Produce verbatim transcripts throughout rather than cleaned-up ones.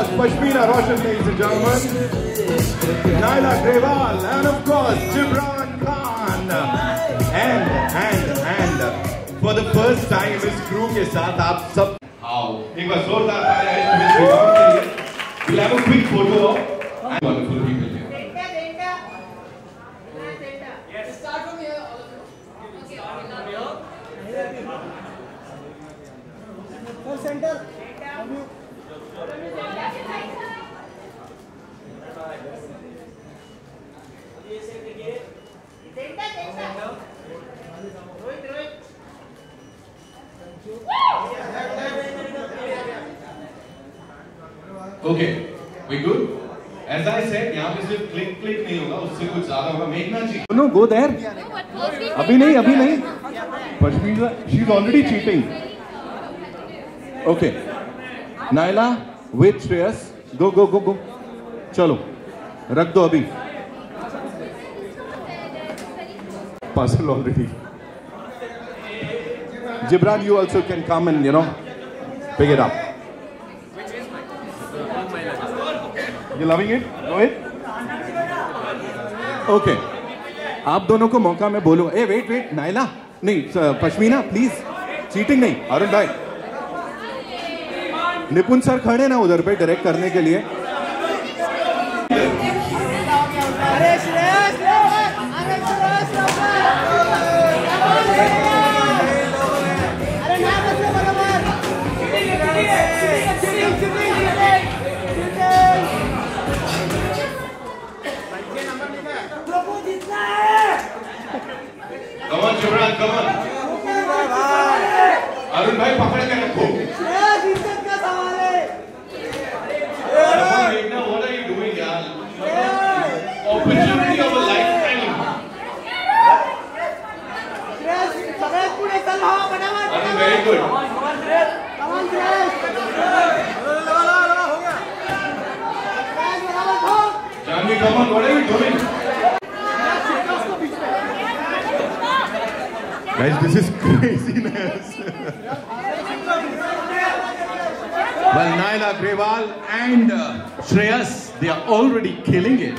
course, Pashmina Roshan, ladies and gentlemen. Naila Grewal, and of course, Gibran Khan. And, and, and, for the first time, इस crew के साथ आप सब आओ. एक बार जोरदार तालियां इस Miss Rebound के लिए. We'll have a quick photo of wonderful people here. Yes. Start from here. Okay, center. Okay, we good? As I said, यहाँ पे सिर्फ click click नहीं होगा, उससे कुछ ज़्यादा होगा. मेघना जी. No, go there. अभी नहीं, अभी नहीं. Pashmina, she's already cheating. Okay. Naila, with Shreyas, go go go go. चलो, रख दो अभी. Puzzle already. Gibran, you also can come and you know pick it up. You loving it? Go ahead. Okay. आप दोनों को मौका मैं बोलूँ. ए वेट वेट नाइला नहीं पश्मीना प्लीज चीटिंग नहीं. अरुण भाई निपुण सर खड़े ना उधर पे डायरेक्ट करने के लिए. अरे श्रेयस अरे श्रेयस अरे ना बच्चे बराबर प्रभु जीतना है. Come on Gibran, come on. Arun भाई पकड़ के रखो. श्रेयस इज्जत का सवाल है. मेघना, what are you doing यार? Opportunity of a lifetime. Shreyas सगळ्यात पुढे चल हा बनावर. अरे very good. Come on Shreyas. हो गया. श्रेयस बराबर ठोक. Janvi, come on, what are you doing? Guys, this is craziness. Well, Naila Grewal and uh, Shreyas, they are already killing it.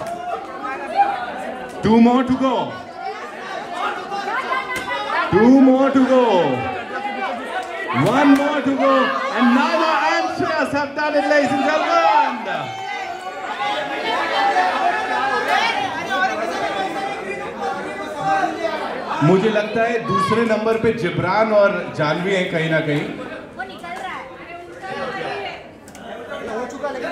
Two more to go. Two more to go. One more to go. And Naila and Shreyas have done it, ladies and gentlemen. मुझे लगता है दूसरे number पे जिब्रान और जानवी हैं कहीं ना कहीं. वो निकल रहा है. हो चुका लेकिन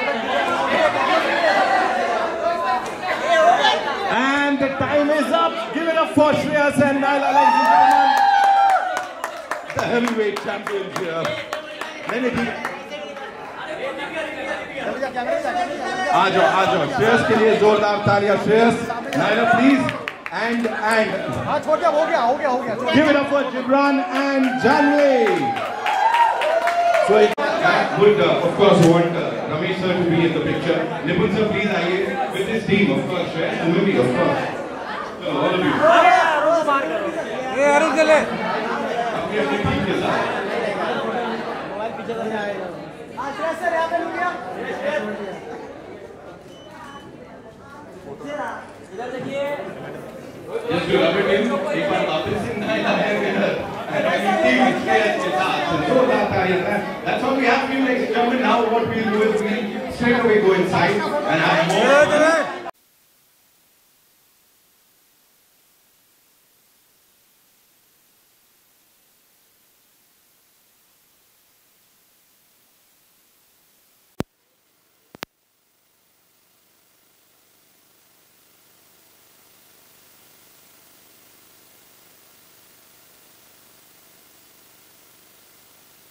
and the time is up. Give it up for Shreyas and Naila, ladies and gentlemen. The heavyweight champions here. नहीं नहीं ठीक. आ जाओ आ जाओ. श्रेयस के लिए जोरदार तालियां. Shreyas, Naila, please. And and हाँ छोड़ दिया. हो गया हो गया हो गया. give it up for Gibran and Janvi. So I would uh, of course want uh, Ramesh sir to be in the picture. Nipun sir, please आइए with his team, of course. Shreyas, तुम्हें भी of course. So all of you. ये अरुण के लिए. अपनी अपनी team के साथ. मोबाइल पीछे करने आएगा. हाँ श्रेयस सर यहाँ पे लूँ क्या? इधर देखिए. Yes, you love it in. एक बार वापस से Naila है इधर. And I can team with Shreyas के साथ. So that that's what we have to do, ladies and gentlemen. Now what we'll do is we'll straight away go inside and have more.